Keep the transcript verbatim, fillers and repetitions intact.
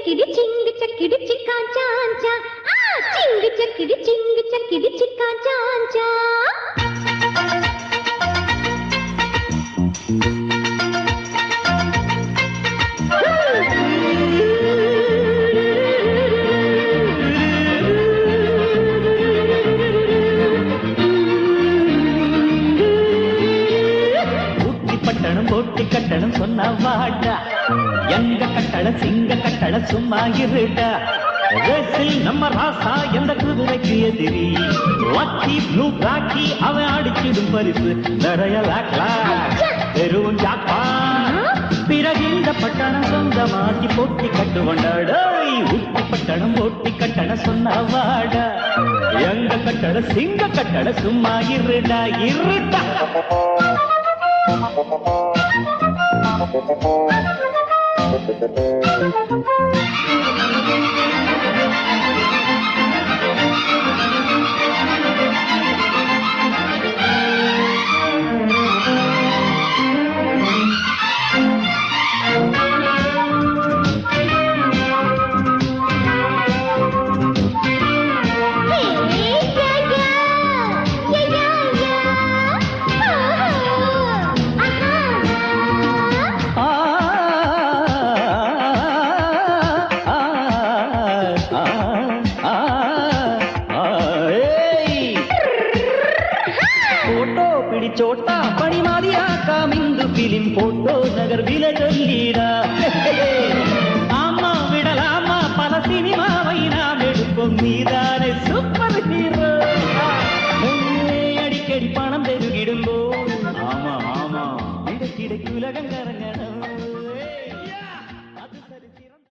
చక్కిడి చింగ్ చక్కిడి చిక్కా చాంచా ఆ చింగ్ చక్కిడి చింగ్ చక్కిడి చిక్కా చాంచా போட்டி கட்டணம் சொன்ன வாடா எங்க கட்டட சிங்க கட்டட சும்மா இருடா ரேசில் நம்ம ராசா எந்த குதிரைக்கு எதிரி லக்கி ப்ளூ பிளாக்கி அவன் அடிச்சிடும் பரிசு நிறைய லாக்லா பெரும் ஜாப்பா பிறகு இந்த பட்டணம் சொந்தமாக்கி போட்டி கட்டு வந்தாடா உத்தி பட்டணம் போட்டி கட்டணம் சொன்ன வாடா எங்க கட்டட சிங்க கட்டட சும்மா இருடா இருடா छोटा बड़ी मारिया का मिंदु फिल्म फोटो